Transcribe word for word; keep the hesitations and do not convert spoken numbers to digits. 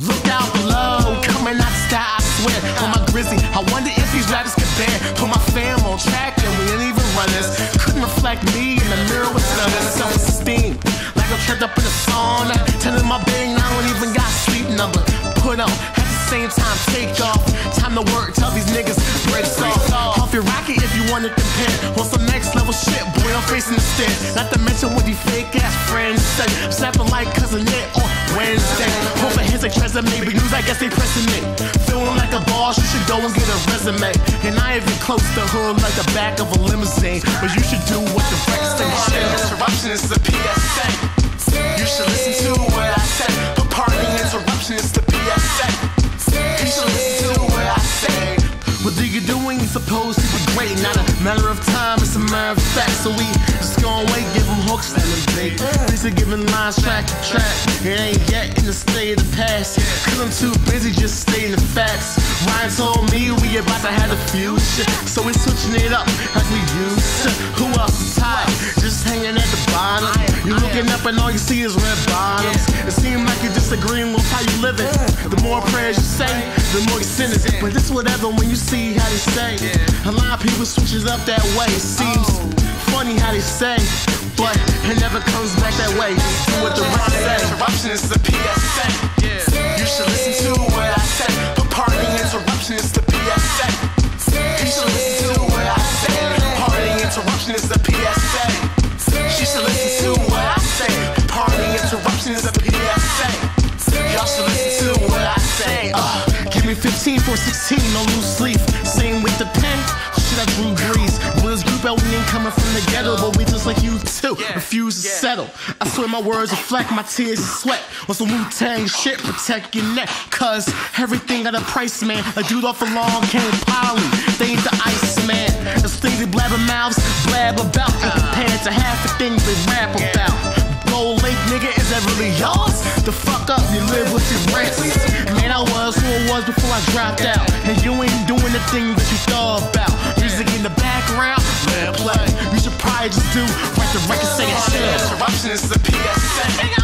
Look out below, coming out the sky, I swear. On my Grizzy, I wonder if these rappers could bear. Put my fam on track and we ain't even runners. Couldn't reflect me in the mirror with stutters. Self-esteem, like I'm trapped up in a sauna. Telling my bang, I don't even got sleep number. Put on, at the same time, take off. Time to work, tell these niggas, breaks off. Off your rocket if you want to compare. On some next level shit, boy, I'm facing the stairs. Not to mention what these fake ass friends say. I'm snapping like cousin Nick on Wednesday. Hoping his like treasure maybe news, I guess they pressing it. Feeling like a boss, you should go and get a resume. And I ain't even close to hood like the back of a limousine. But you should do what the records say. Interruption is the P S A. You should listen to what I said. But party interruption is the P S A. You should listen to what I say. What do you do when you're supposed to be great? Not a matter of time, it's a matter of fact. So we just gon' wait, give them hooks and them bait. These are giving lines track to track. It ain't yet in the state of the past. Cause I'm too busy just stating the facts. Ryan told me we about to have a future. So we switching it up like we used to. Who else tired? Just hanging at the bottom. You looking up and all you see is red bottoms. It seems like you're disagreeing with how you living. The more prayers you say, the more you sinning. But it's whatever when you see how they say. A lot of people switch it up that way. It seems funny how they say, but it never comes back that way. Do what the right say. Interruption is the P S A. You should listen to what I say. But party interruption is the P S A. You should listen to what I say. Party interruption is the P S A. She should listen to what I say. Party interruption is the P S A. Y'all should listen to what I say. Uh, give me fifteen for sixteen, no loose sleep. Same with the pen. Shit, I drew breeze. Well, this group out, we ain't coming from the ghetto, but we just like you too. Refuse to settle. I swear my words reflect my tears and sweat. On some Wu-Tang shit, protect your neck. Cause everything got a price, man. A dude off a long cane poly. They ain't the ice, man. There's things they blabber mouths, blab about. Compared to half the things they rap about. Gold Lake, nigga, is that really yours? The fuck up, you live with your rents. Man, I was who I was before I dropped out. And you ain't doing the thing that you thought about. Music in the background, let it play. You should probably just do right the record, say it shit. Interruption is the P S A.